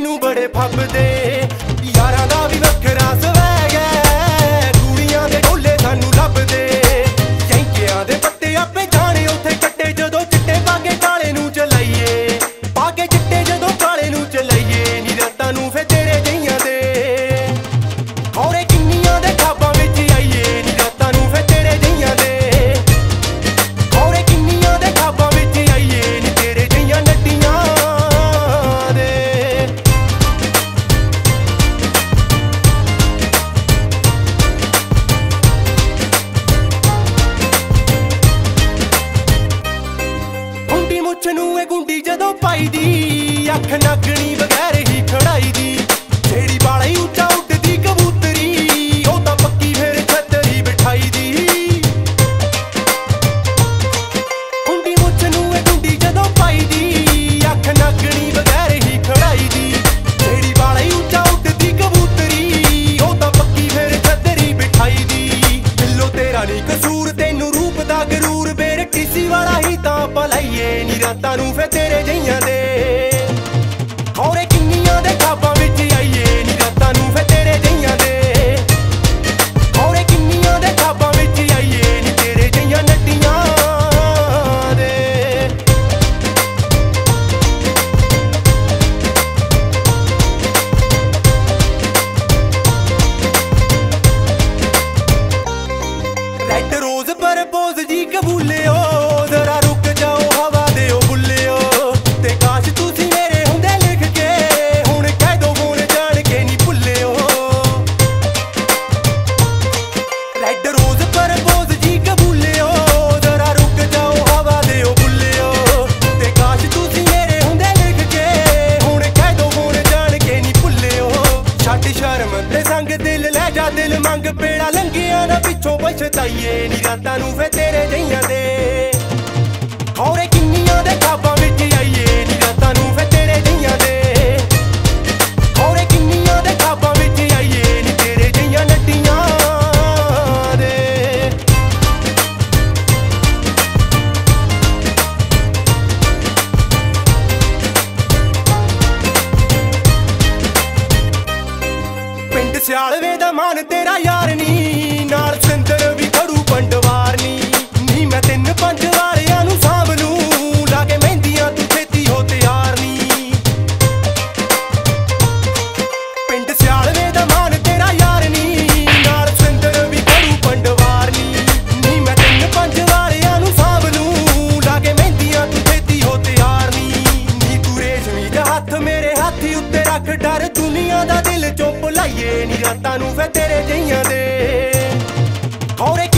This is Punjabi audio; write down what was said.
ਤੈਨੂੰ ਬੜੇ ਫੱਬਦੇ ਯਾਰਾਂ ਦਾ ਵੀ ਵੱਖਰਾ ਸਵੈਗ ਹੈ ਕੁੜੀਆਂ ਦੇ ਢੋਲੇ ਸਾਨੂੰ ਲੱਭਦੇ ਜੈਂਕਿਆਂ ਦੇ ਪੱਤੇ ਆਪੇ ਜਾਣੇ ਉੱਥੇ ਕੱਟੇ ਜਦੋਂ ਚਿੱਟੇ ਪਾ ਕੇ ਕਾਲੇ ਨੂੰ ਚਲਾਈਏ ਪਾ ਕੇ ਚਿੱਟੇ ਜਦੋਂ ਕਾਲੇ ਨੂੰ ਚਲਾਈਏ ਨੀ ਰਾਤਾਂ ਨੂੰ ਫੇ ਤੇਰੇ ਜਈਆਂ ਦੇ ਔਰੇ ਕਿੰਨੀਆਂ ਦੇ ਖਾਬਾਂ ਵਿੱਚ ਆਈਏ ਨੀ ਰਾਤਾਂ ਨੂੰ ਫੇ ਤੇਰੇ ਜਈਆਂ ਦੇ ਔਰੇ ਕਿੰਨੀਆਂ ਦੇ ਖਾਬਾਂ ਵਿੱਚ ਆਈਏ ਨੀ ਤੇਰੇ ਜਈਆਂ ਨੱਟੀਆਂ ਦੇ ਗੁੰਡੀ ਮੁੱਛ ਨੂੰ ਇਹ ਗੁੰਡੀ ਜਦੋਂ ਪਾਈ ਦੀ ਅੱਖ ਨਾਗਣੀ ਬਗੈਰ ਹੀ ਖੜਾਈ ਦੀ ਜਿਹੜੀ ਬਾਲੇ ਉੱਚਾ ਉੱਡਦੀ ਕਬੂਤਰੀ ਉਹ ਤਾਂ ਪੱਕੀ ਫੇਰ ਛੱਤਰੀ ਬਿਠਾਈ ਦੀ ਗੁੰਡੀ ਮੁੱਛ ਨੂੰ ਇਹ ਗੁੰਡੀ ਜਦੋਂ ਪਾਈ ਦੀ ਅੱਖ ਨਾਗਣੀ ਬਗੈਰ ਹੀ ਖੜਾਈ ਦੀ ਜਿਹੜੀ ਬਾਲੇ ਉੱਚਾ ਉੱਡਦੀ ਕਬੂਤਰੀ ਉਹ ਤਾਂ ਪੱਕੀ ਫੇਰ ਛੱਤਰੀ ਬਿਠਾਈ ਦੀ ਦਿਲੋਂ ਤੇਰਾ ਨਹੀਂ ਕਸੂਰ ਤੈਨੂੰ ਰੂਪ ਦਾ ਗਰੂਰ ਬੇਰ ਕਿਸੇ ਵਾਲਾ ਹੀ ਤਾਂ ਭਲਾਈਏ ਨੀ ਰਾਤਾਂ ਨੂੰ ਫੇ ਤੇਰੇ ਜਈਆਂ ਦੇ ਔਰੇ ਕਿੰਨੀਆਂ ਦੇ ਖਾਬਾਂ ਵਿੱਚ ਆਈਏ ਨੀ ਰਾਤਾਂ ਨੂੰ ਫੇ ਤੇਰੇ ਜਈਆਂ ਦੇ ਔਰੇ ਕਿੰਨੀਆਂ ਦੇ ਖਾਬਾਂ ਵਿੱਚ ਆਈਏ ਨੀ ਤੇਰੇ ਜਈਆਂ ਨੱਟੀਆਂ ਦੇ ਰੈੱਡ ਰੋਜ਼ ਪਰਪੋਜ਼ ਜੀ ਕਬੂਲਿਓ ਜ਼ਰਾ ਰੁਕ ਜਾਓ ਹਵਾ ਦਿਓ ਬੁੱਲਿਓ ਤੇ ਕਾਸ਼ ਤੁਸੀਂ ਮੇਰੇ ਹੁੰਦੇ ਲਿਖ ਕੇ ਹੁਣ ਕਹਿ ਦੋ ਫੋਨ ਜਾਣ ਕੇ ਨਹੀਂ ਭੁੱਲਿਓ ਰੈੱਡ ਰੋਜ਼ ਪਰਪੋਜ਼ ਜੀ ਕਬੂਲਿਓ ਜ਼ਰਾ ਰੁਕ ਜਾਓ ਹਵਾ ਦਿਓ ਬੁੱਲਿਓ ਤੇ ਕਾਸ਼ ਤੁਸੀਂ ਮੇਰੇ ਹੁੰਦੇ ਲਿਖ ਕੇ ਹੁਣ ਕਹਿ ਦੋ ਫੋਨ ਜਾਣ ਕੇ ਨਹੀਂ ਭੁੱਲਿਓ ਛੱਡ ਸ਼ਰਮ ਤੇ ਸੰਗ ਦਿਲ ਲੈ ਜਾ ਦਿਲ ਮੰਗ ਪੇੜਾ ਲੰਘਿਆ ਨਾ ਪਿੱਛੋਂ ਪਛਤਾਈਏ ਨੀ ਰਾਤਾਂ ਨੂੰ ਫੇ ਤੇਰੇ ਜਈਆਂ ਦੇ ਔਰੇ ਕਿੰਨੀਆਂ ਦੇ ਖਾਬਾਂ ਵਿੱਚ ਆਈਏ ਨੀ ਰਾਤਾਂ ਨੂੰ ਫੇ ਤੇਰੇ ਜਈਆਂ ਦੇ ਔਰੇ ਕਿੰਨੀਆਂ ਦੇ ਖਾਬਾਂ ਵਿੱਚ ਆਈਏ ਨੀ ਤੇਰੇ ਜਈਆਂ ਨੱਟੀਆਂ ਦੇ ਪਿੰਡ ਸਿਆਲਵੇ ਦਾ ਮਾਨ ਤੇਰਾ ਯਾਰ ਨੀ ਨਾਲ ਸਿੰਦਰ ਵੀ ਖੜੂ ਪੰਡਵਾਰ ਨੀ ਮੈਂ ਤਿੰਨ ਪੰਜ ਵਾਲਿਆਂ ਨੂੰ ਸਾਂਭ ਨੂੰ ਲਾ ਕੇ ਮਹਿੰਦੀਆਂ ਤੂੰ ਛੇਤੀ ਹੋ ਤਿਆਰ ਨੀ ਪਿੰਡ ਸਿਆਲਵੇ ਦਾ ਮਾਨ ਤੇਰਾ ਯਾਰ ਨੀ ਨਾਲ ਸਿੰਦਰ ਵੀ ਖੜੂ ਪੰਡਵਾਰ ਨੀ ਮੈਂ ਤਿੰਨ ਪੰਜ ਵਾਲਿਆਂ ਨੂੰ ਸਾਂਭ ਨੂੰ ਲਾ ਕੇ ਮਹਿੰਦੀਆਂ ਤੂੰ ਛੇਤੀ ਹੋ ਤਿਆਰ ਨੀ ਤੂੰ ਰੇਸ਼ਮੀ ਦਾ ਹੱਥ ਮੇਰੇ ਹਾਥੀ ਉੱਤੇ ਰੱਖ ਡਰ ਦੁਨੀਆ ਦਾ ਦਿਲ ਚੋਂ ਭੁਲਾਈਏ ਨੀ ਰਾਤਾਂ ਨੂੰ ਫੇ ਤੇਰੇ ਜਈਆਂ ਦੇ ਔਰੇ